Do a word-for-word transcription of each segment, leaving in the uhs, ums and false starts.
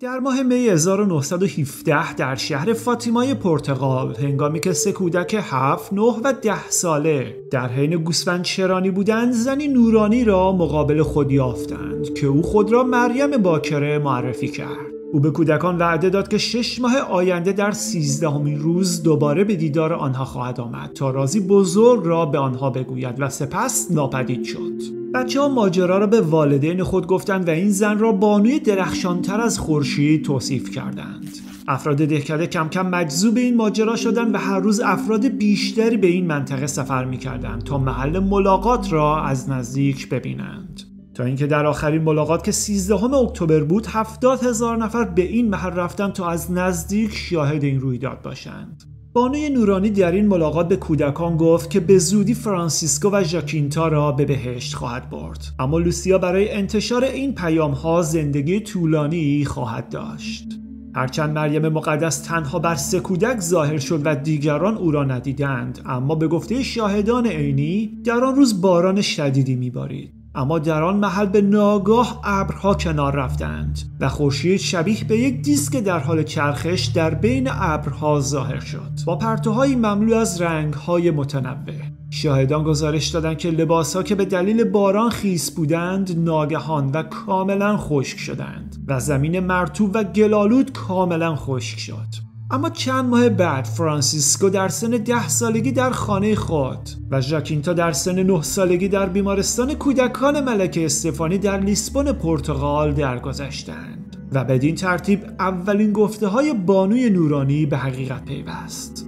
در ماه می هزار و نهصد و هفده در شهر فاطیمای پرتغال، هنگامی که سه کودک هفت، نه و ده ساله در حین گوسفند چرانی بودند، زنی نورانی را مقابل خود یافتند که او خود را مریم باکره معرفی کرد. او به کودکان وعده داد که شش ماه آینده در سیزدهمین روز دوباره به دیدار آنها خواهد آمد تا رازی بزرگ را به آنها بگوید و سپس ناپدید شد. بچه ها ماجرا را به والدین خود گفتند و این زن را بانوی درخشانتر از خورشید توصیف کردند. افراد دهکده کم کم مجذوب این ماجرا شدند و هر روز افراد بیشتری به این منطقه سفر می‌کردند تا محل ملاقات را از نزدیک ببینند. تا اینکه در آخرین ملاقات که سیزدهم اکتبر بود، هفتاد هزار نفر به این محل رفتند تا از نزدیک شاهد این رویداد باشند. بانوی نورانی در این ملاقات به کودکان گفت که به زودی فرانسیسکو و ژاکینتا را به بهشت خواهد برد، اما لوسیا برای انتشار این پیام‌ها زندگی طولانی خواهد داشت. هرچند مریم مقدس تنها بر سه کودک ظاهر شد و دیگران او را ندیدند، اما به گفته شاهدان عینی در آن روز باران شدیدی می‌بارید. اما در آن محل به ناگاه ابرها کنار رفتند و خورشید شبیه به یک دیسک در حال چرخش در بین ابرها ظاهر شد با پرتوهایی مملو از رنگ‌های متنوع. شاهدان گزارش دادند که لباس‌ها که به دلیل باران خیس بودند ناگهان و کاملا خشک شدند و زمین مرطوب و گل‌آلود کاملا خشک شد. اما چند ماه بعد فرانسیسکو در سن ده سالگی در خانه خود و ژاکینتا در سن نه سالگی در بیمارستان کودکان ملکه استفانی در لیسبون پرتغال درگذشتند و بدین ترتیب اولین گفته‌های بانوی نورانی به حقیقت پیوست.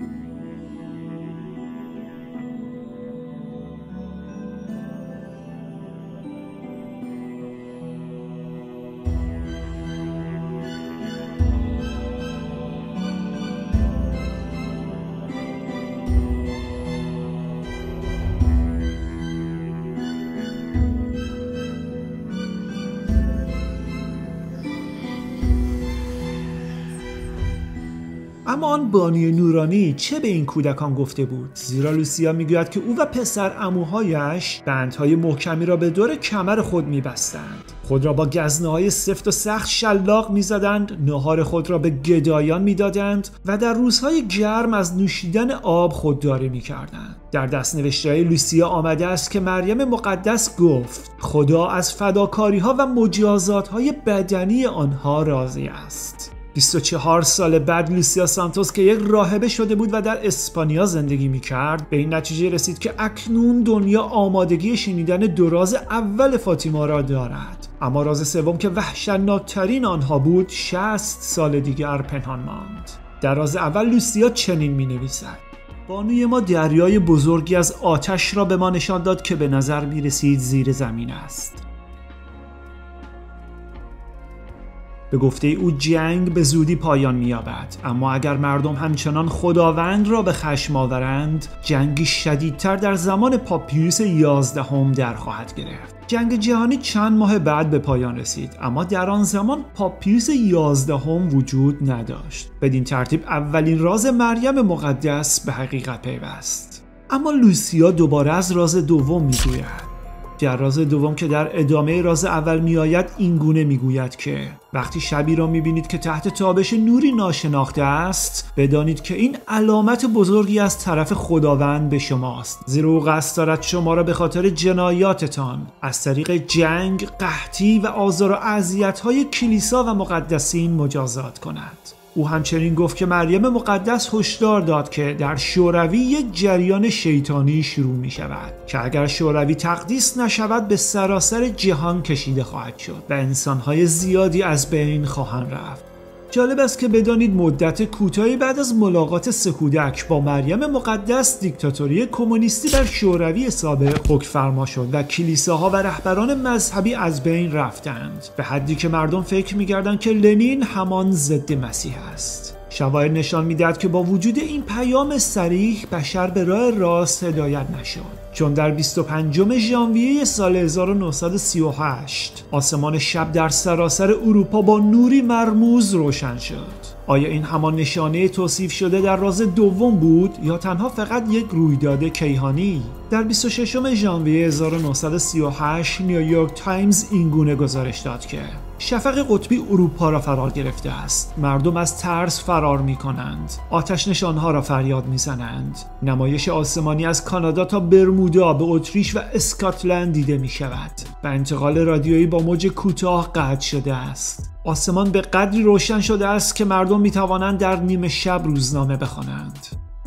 اما آن بانوی نورانی چه به این کودکان گفته بود؟ زیرا لوسیا میگوید که او و پسر عموهایش بندهای محکمی را به دور کمر خود میبستند، خود را با گزنه‌های سفت و سخت شلاق میزدند، ناهار خود را به گدایان میدادند و در روزهای گرم از نوشیدن آب خودداری میکردند. در دست‌نوشته‌های لوسیا آمده است که مریم مقدس گفت خدا از فداکاری‌ها و مجازات‌های بدنی آنها راضی است. بیست و چهار سال بعد لوسیا سانتوس که یک راهبه شده بود و در اسپانیا زندگی می‌کرد، به این نتیجه رسید که اکنون دنیا آمادگی شنیدن دو راز اول فاطیما را دارد، اما راز سوم که وحشتناک‌ترین آنها بود شصت سال دیگر پنهان ماند. در راز اول لوسیا چنین می‌نویسد: بانوی ما دریای بزرگی از آتش را به ما نشان داد که به نظر می‌رسید زیر زمین است. به گفته او جنگ به زودی پایان می‌یابد، اما اگر مردم همچنان خداوند را به خشم آورند، جنگی شدیدتر در زمان پاپ پیوس یازدهم در خواهد گرفت. جنگ جهانی چند ماه بعد به پایان رسید، اما در آن زمان پاپ پیوس یازدهم وجود نداشت. بدین ترتیب اولین راز مریم مقدس به حقیقت پیوست. اما لوسیا دوباره از راز دوم میگوید. در راز دوم که در ادامه راز اول میآید این گونه میگوید که وقتی شبی را میبینید که تحت تابش نوری ناشناخته است، بدانید که این علامت بزرگی از طرف خداوند به شماست، زیرا او قصد دارد شما را به خاطر جنایاتتان از طریق جنگ، قحطی و آزار و اذیت‌های کلیسا و مقدسین مجازات کند. او همچنین گفت که مریم مقدس هشدار داد که در شوروی یک جریان شیطانی شروع می شود که اگر شوروی تقدیس نشود به سراسر جهان کشیده خواهد شد و انسانهای زیادی از بین خواهند رفت. جالب است که بدانید مدت کوتاهی بعد از ملاقات سه کودک با مریم مقدس، دیکتاتوری کمونیستی در شوروی سابق حکم فرما شد و کلیساها و رهبران مذهبی از بین رفتند، به حدی که مردم فکر می‌کردند که لنین همان ضد مسیح است. شواهد نشان می‌دهد که با وجود این پیام صریح بشر به راه راست هدایت نشد، چون در بیست و پنجم ژانویه سال هزار و نهصد و سی و هشت آسمان شب در سراسر اروپا با نوری مرموز روشن شد. آیا این همان نشانه توصیف شده در راز دوم بود یا تنها فقط یک رویداد کیهانی؟ در بیست و ششم ژانویه هزار و نهصد و سی و هشت نیویورک تایمز این گونه گزارش داد که شفق قطبی اروپا را فرا گرفته است. مردم از ترس فرار می کنند. آتش نشانها را فریاد می زنند. نمایش آسمانی از کانادا تا برمودا به اتریش و اسکاتلند دیده می شود و انتقال رادیویی با موج کوتاه قطع شده است. آسمان به قدری روشن شده است که مردم می توانند در نیمه شب روزنامه بخوانند.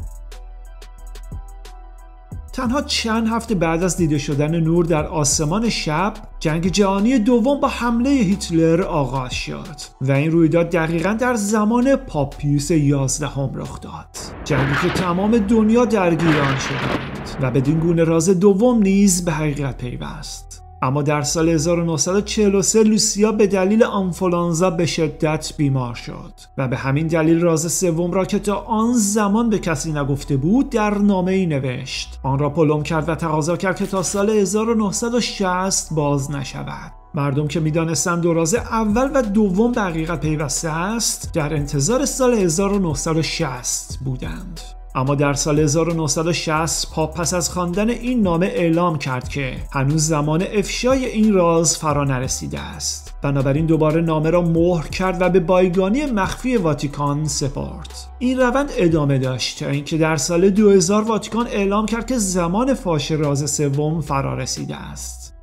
تنها چند هفته بعد از دیده شدن نور در آسمان شب، جنگ جهانی دوم با حمله هیتلر آغاز شد و این رویداد دقیقاً در زمان پاپ پیوس یازدهم رخ داد. جنگی که تمام دنیا درگیر آن شدند و بدین گونه راز دوم نیز به حقیقت پیوست. اما در سال هزار و نهصد و چهل و سه لوسیا به دلیل آنفولانزا به شدت بیمار شد و به همین دلیل راز سوم را که تا آن زمان به کسی نگفته بود در نامه‌ای نوشت. آن را پلم کرد و تقاضا کرد که تا سال هزار و نهصد و شصت باز نشود. مردم که می‌دانستند دو راز اول و دوم به حقیقت پیوسته است، در انتظار سال هزار و نهصد و شصت بودند. اما در سال هزار و نهصد و شصت پاپ پس از خواندن این نامه اعلام کرد که هنوز زمان افشای این راز فرا نرسیده است. بنابراین دوباره نامه را مهر کرد و به بایگانی مخفی واتیکان سپرد. این روند ادامه داشت تا اینکه در سال دو هزار واتیکان اعلام کرد که زمان فاش راز سوم فرا رسیده است.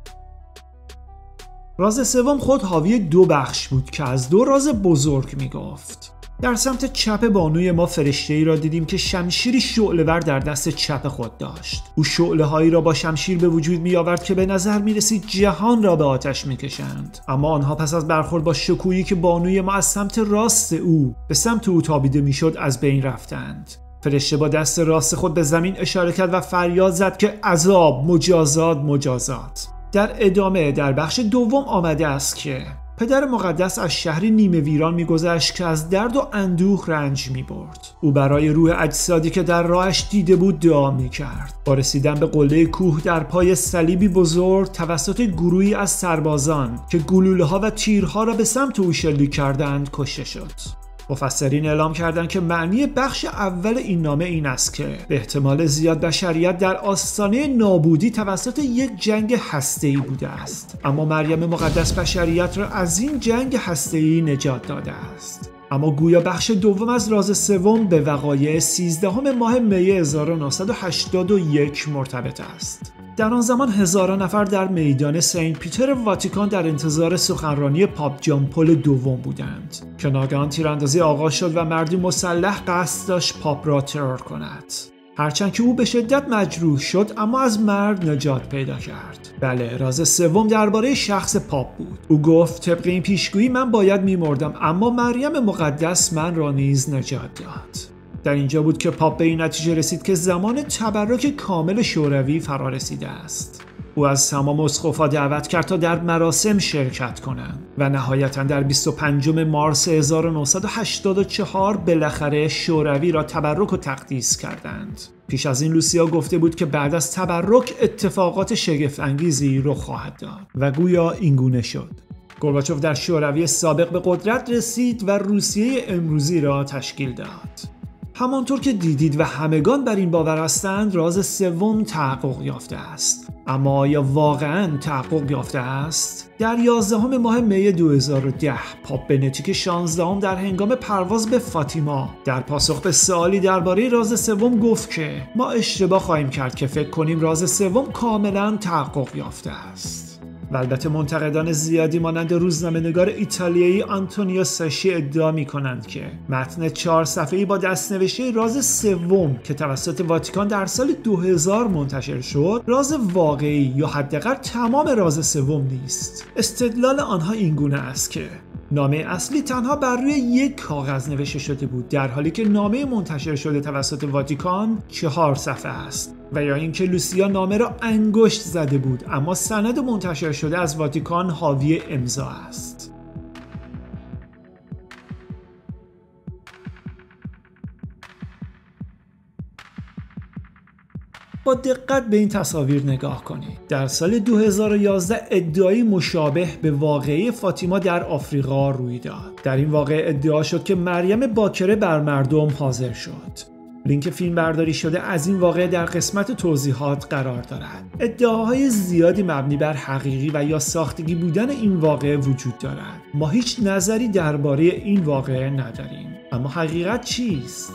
راز سوم خود حاوی دو بخش بود که از دو راز بزرگ می گفت. در سمت چپ بانوی ما فرشته‌ای را دیدیم که شمشیری شعله‌ور در دست چپ خود داشت. او شعله‌هایی را با شمشیر به وجود می آورد که به نظر می رسید جهان را به آتش می کشند. اما آنها پس از برخورد با شکویی که بانوی ما از سمت راست او به سمت او تابیده می شد از بین رفتند. فرشته با دست راست خود به زمین اشاره کرد و فریاد زد که عذاب، مجازات، مجازات. در ادامه در بخش دوم آمده است که پدر مقدس از شهری نیمه ویران می‌گذشت که از درد و اندوه رنج می‌برد. او برای روح اجسادی که در راهش دیده بود دعا می‌کرد. با رسیدن به قله کوه در پای صلیبی بزرگ توسط گروهی از سربازان که گلوله‌ها و تیرها را به سمت او شلیک کردند کشته شد. مفسرین اعلام کردند که معنی بخش اول این نامه این است که به احتمال زیاد بشریت در آستانه نابودی توسط یک جنگ هسته‌ای بوده است، اما مریم مقدس بشریت را از این جنگ هسته‌ای نجات داده است. اما گویا بخش دوم از راز سوم به وقایع سیزدهم ماه می هزار و نهصد و هشتاد و یک مرتبط است. در آن زمان هزاران نفر در میدان سنت پیتر واتیکان در انتظار سخنرانی پاپ جان پل دوم بودند که ناگهان تیراندازی آغاز شد و مردی مسلح قصد داشت پاپ را ترور کند. هرچند که او به شدت مجروح شد اما از مرگ نجات پیدا کرد. بله، راز سوم درباره شخص پاپ بود. او گفت طبق این پیشگویی من باید می‌مردم اما مریم مقدس من را نیز نجات داد. در اینجا بود که پاپ به این نتیجه رسید که زمان تبرک کامل شوروی فرا رسیده است. او از تمام اسقفا دعوت کرد تا در مراسم شرکت کنند و نهایتاً در بیست و پنجم مارس هزار و نهصد و هشتاد و چهار بالاخره شوروی را تبرک و تقدیس کردند. پیش از این لوسیا گفته بود که بعد از تبرک اتفاقات شگفت انگیزی رخ خواهد داد و گویا اینگونه شد. گورباچوف در شوروی سابق به قدرت رسید و روسیه امروزی را تشکیل داد. همانطور که دیدید و همگان بر این باور هستند، راز سوم تحقق یافته است. اما آیا واقعاً تحقق یافته است؟ در یازدهم ماه می دو هزار و ده پاپ بنتیک شانزدهم در هنگام پرواز به فاطیما در پاسخ به سوالی درباره راز سوم گفت که ما اشتباه خواهیم کرد که فکر کنیم راز سوم کاملاً تحقق یافته است. و البته منتقدان زیادی مانند روزنامه‌نگار ایتالیایی آنتونیو ساشی ادعا می‌کنند که متن چهار صفحه‌ای با دست‌نوشته راز سوم که توسط واتیکان در سال دو هزار منتشر شد، راز واقعی یا حداقل تمام راز سوم نیست. استدلال آنها اینگونه است که نامه اصلی تنها بر روی یک کاغذ نوشته شده بود، در حالی که نامه منتشر شده توسط واتیکان چهار صفحه است، و یا اینکه لوسیا نامه را انگشت زده بود اما سند منتشر شده از واتیکان حاوی امضا است. با دقت به این تصاویر نگاه کنید. در سال دو هزار و یازده ادعای مشابه به واقعه فاطیما در آفریقا روی داد. در این واقعه ادعا شد که مریم باکره بر مردم حاضر شد. لینک فیلم برداری شده از این واقعه در قسمت توضیحات قرار دارد. ادعاهای زیادی مبنی بر حقیقی و یا ساختگی بودن این واقعه وجود دارد. ما هیچ نظری درباره این واقعه نداریم. اما حقیقت چیست؟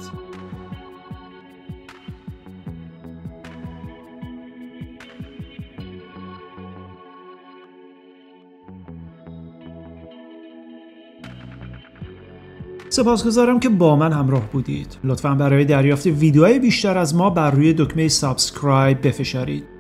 سپاسگزارم که با من همراه بودید. لطفاً برای دریافت ویدیوهای بیشتر از ما بر روی دکمه سابسکرایب بفشارید.